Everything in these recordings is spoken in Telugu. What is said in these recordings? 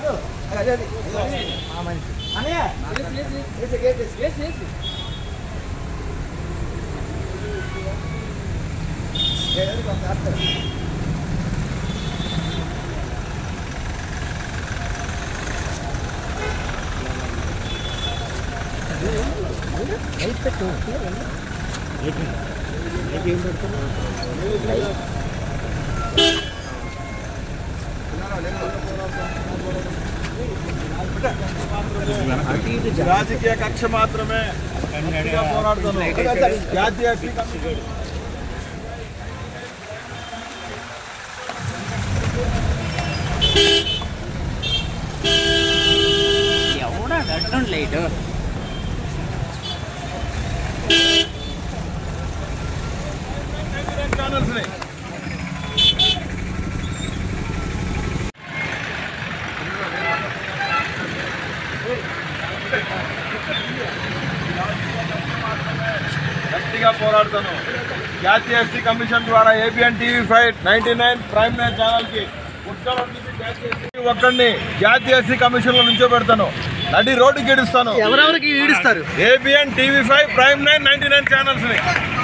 రాజకీయ కక్ష మాత్రమే పోరాడుతున్నాం. జాతీయ ఎవడా గడ్డం లేట్ ఛానల్స్ గట్టిగా పోరాడుతాను. జాతీయ ఎస్సీ కమిషన్ ద్వారా ఏబిఎన్ టీవీ5 99 ప్రైమ్ 9 ఛానల్కి ఒక్కడిని జాతీయ ఎస్సీ కమిషన్లో నుంచో పెడతాను. నడి రోడ్డుకి ఈడుస్తాను. ఎవరెవరికి ఈడుస్తారు? ఏబిఎన్ టీవీ5 ప్రైమ్ 9 99 ఛానల్స్ని.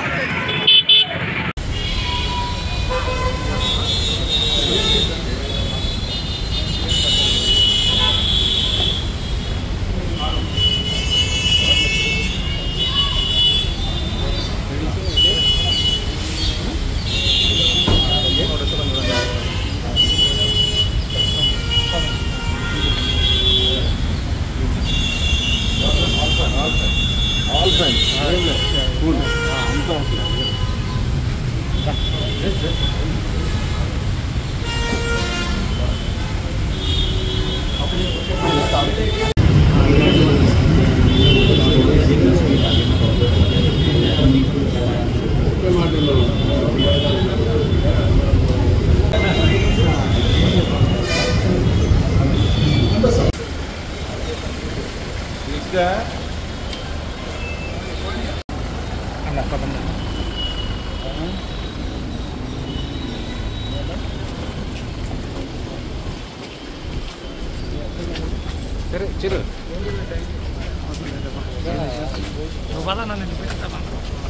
All friends. Cool. Chiru. Chiru.